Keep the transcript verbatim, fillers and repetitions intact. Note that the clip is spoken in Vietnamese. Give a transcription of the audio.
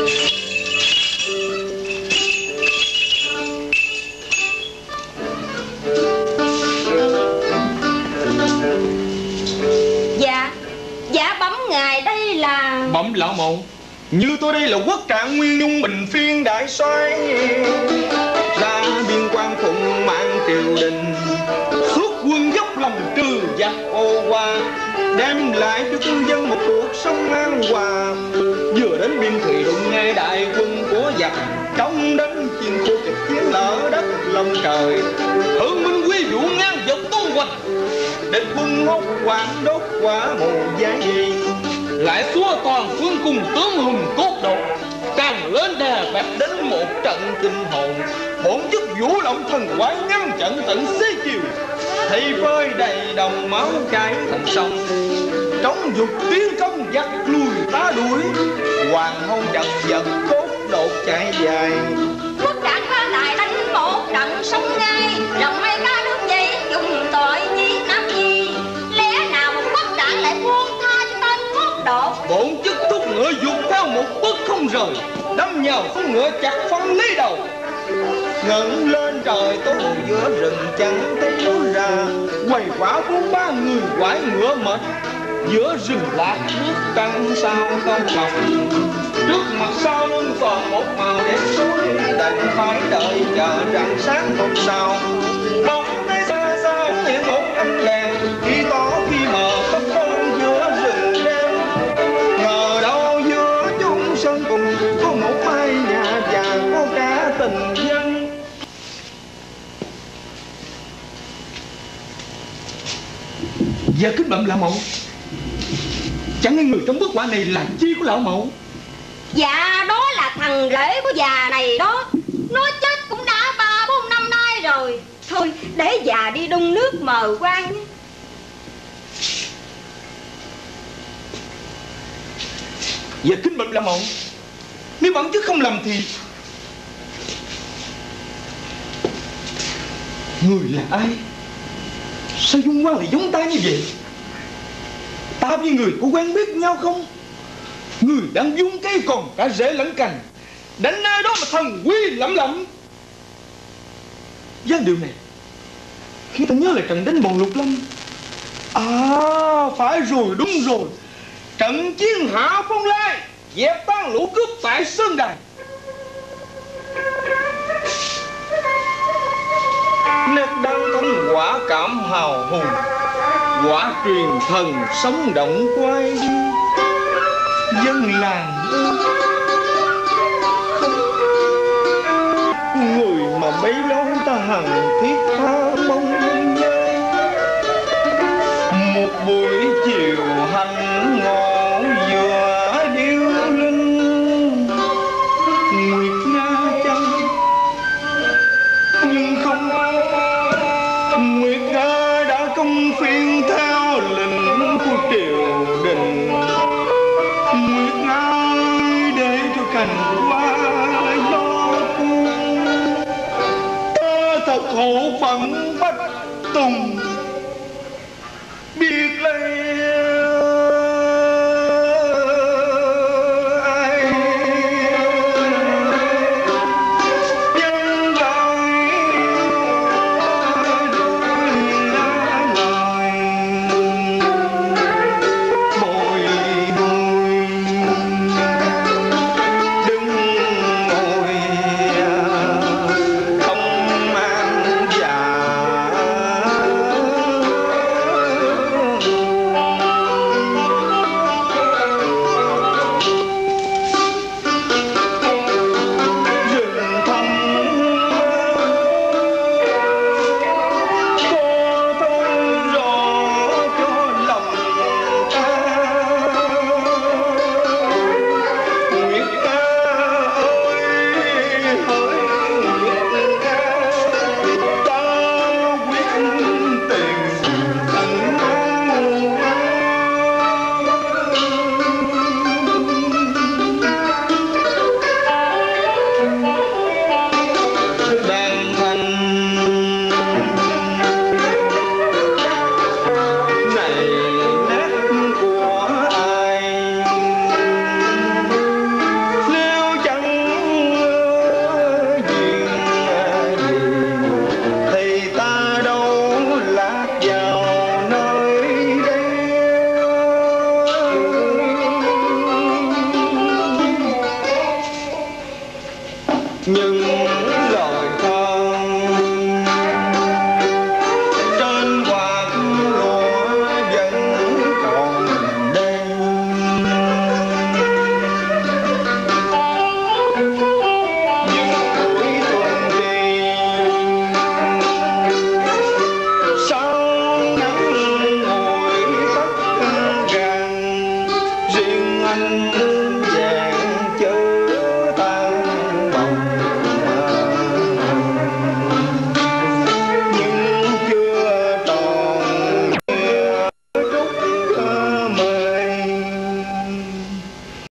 Dạ, dạ bẩm ngài đây là... Bẩm lão mẫu, như tôi đây là quốc trạng Nguyên Nhung Bình Phiên đại soái, ra biên quan phụng mạng triều đình, suốt quân dốc lòng trừ giặc ô qua, đem lại cho cư dân một cuộc sống an hòa. Vừa đến biên thùy đụng ngay đại quân của giặc, trông đến chiến khu kịch chiến lở đất lòng trời. Hưởng minh quý vũ ngang dọc tung hoành, địch quân hốt hoảng đốt quả mù giái gì, lại xua toàn phương cùng tướng hùng cốt đột, càng lên đà bạc đến một trận kinh hồn. Bổn chức vũ động thần quái ngăn trận tận xế chiều, thị phơi đầy đồng máu chảy thành sông, chống dục tiến công giặc lùi tá đuổi, hoàng hôn chật vật cốt đột chạy dài. Quốc trạng phá đại đánh một trận sông ngay, lòng mấy ca nước dây dùng tội giết nam nhi, lẽ nào một quốc trạng lại buông tha cho tên cốt đột. Bổn chức thúc ngựa dục theo một bước không rời, đâm nhào con ngựa chặt phân lấy đầu. Ngẩng lên trời tối giữa rừng chẳng thấy lối ra, quầy quả bốn ba người quải ngựa mệt, giữa rừng lạc nước trăng sao không ngọc. Trước mặt sau lưng còn một màu đen tối, đành phải đợi chờ rạng sáng hôm sau. Bóng thấy xa xa hiện một ánh đèn, khi tỏ khi mờ khắp con giữa rừng đen. Ngờ đâu giữa chung sân cùng có một mái nhà và có cả tình dân. Dạ kính bẩm lão mẫu, chẳng lẽ người trong bức họa này là chi của lão mẫu? Dạ đó là thằng rể của già này đó, nó chết cũng đã ba bốn năm nay rồi. Thôi để già đi đun nước mờ quan nhé. Dạ kính bẩm lão mẫu, nếu bản chức không lầm thì người là ai? Sao dung quan lại giống ta như vậy? Ta với người có quen biết nhau không? Người đang dung cây còn cả rễ lẫn cành, đánh nơi đó mà thần quy lẫm lẫm. Giang điều này khi ta nhớ lại trận đánh bọn Lục Lâm. À phải rồi, đúng rồi, trận chiến Hạ Phong Lai dẹp tan lũ cướp tại Sơn Đài. Nét đăng thông quả cảm hào hùng, quả truyền thần sống động quay đi. Dân làng không, người mà bấy lâu ta hằng thiết tha mong nhớ. Một buổi chiều hành ngõ vừa điêu linh, nguyệt nga chăng nhưng không nguyệt nga đã công phiên theo lệnh của triều đình. Nguyệt nga để cho cành hoa gió cuốn, ta thật khổ phận bách tùng, biết lấy